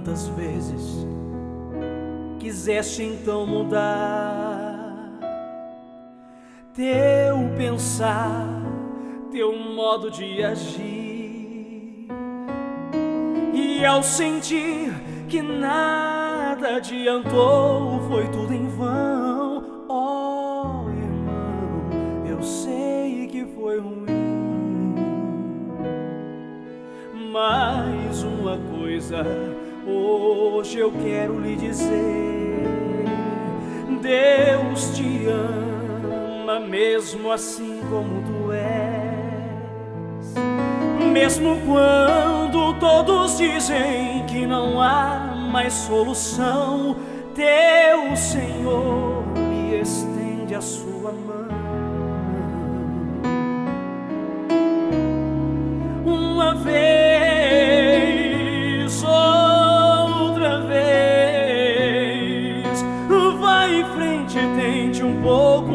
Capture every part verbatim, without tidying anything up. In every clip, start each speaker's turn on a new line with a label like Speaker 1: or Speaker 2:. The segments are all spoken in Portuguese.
Speaker 1: Quantas vezes quiseste então mudar teu pensar, teu modo de agir, e ao sentir que nada adiantou, foi tudo em vão. Oh, irmão, eu sei que foi ruim, mas uma coisa hoje eu quero lhe dizer: Deus te ama mesmo assim como tu és. Mesmo quando todos dizem que não há mais solução, teu Senhor lhe estende a sua mão. Uma vez, outra vez, vai em frente e tente um pouco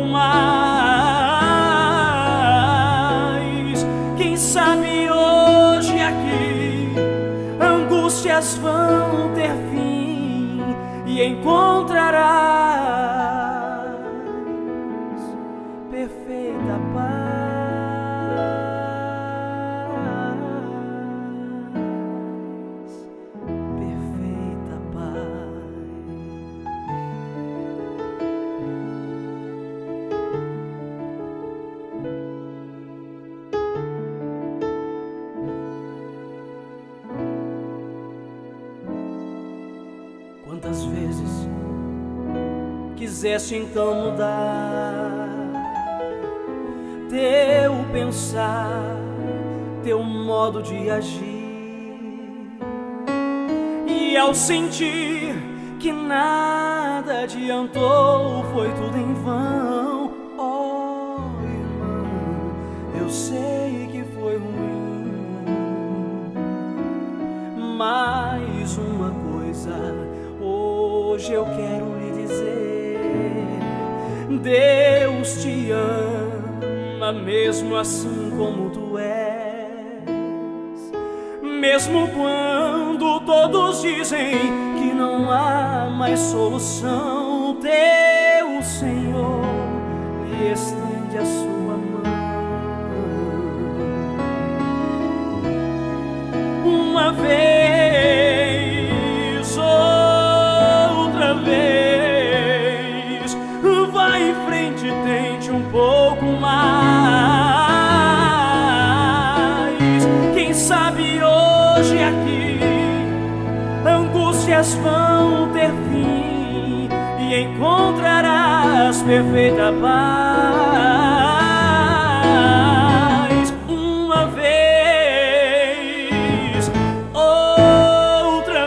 Speaker 1: mais. Quem sabe hoje aqui angústias vão ter fim e encontrarás perfeita paz. Perfeita paz. Quantas vezes quiseste então mudar teu pensar, teu modo de agir, e ao sentir que nada adiantou, foi tudo em vão. Oh, irmão, eu sei que foi ruim, mas uma coisa hoje eu quero lhe dizer: Deus te ama mesmo assim como tu és. Mesmo quando todos dizem que não há mais solução, teu Senhor lhe estende a sua mão. Uma vez, outra vez, vai em frente e tente um pouco mais. Quem sabe hoje aqui angústias vão ter fim e encontrarás perfeita paz. Uma vez, outra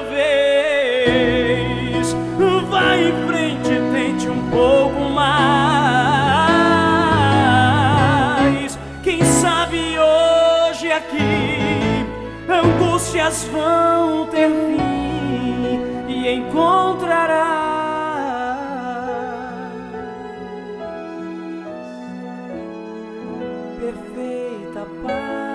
Speaker 1: vez, vai em frente e tente um pouco mais. Quem sabe hoje aqui angústias vão ter fim e encontrarás perfeita paz.